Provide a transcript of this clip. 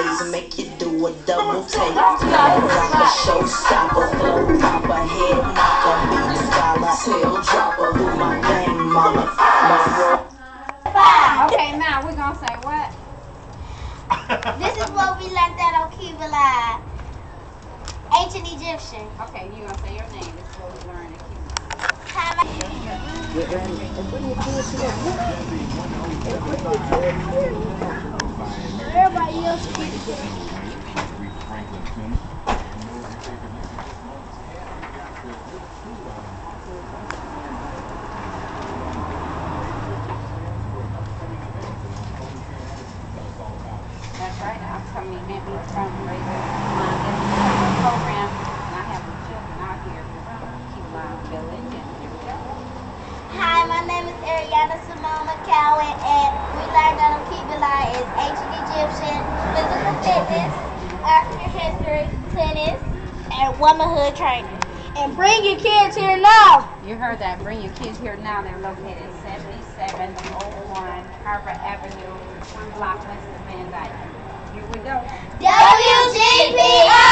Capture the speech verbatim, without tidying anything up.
ways and make you do a double take. Rock a showstopper, flow popper, head knocker, beat scholar, tail dropper, do my thing, mama. Okay, now we're gonna say what? This is what we learned at Alkebu-Lan. Ancient Egyptian. Okay, you're gonna say your name. This is what we learned at Cuba. Everybody else speaks. That's right. I'm telling you, maybe from radio program, and I have the children out here from Cuba Village, and here we go. Hi, my name is Ariana Simone McCowan, and we learned that Alkebu-Lan is ancient Egyptian, physical fitness, African history, tennis, and womanhood training. And bring your kids here now. You heard that. Bring your kids here now. They're located at seventy-seven oh one Harvard Avenue, one block west of Van Dyke. Here we go. W G P R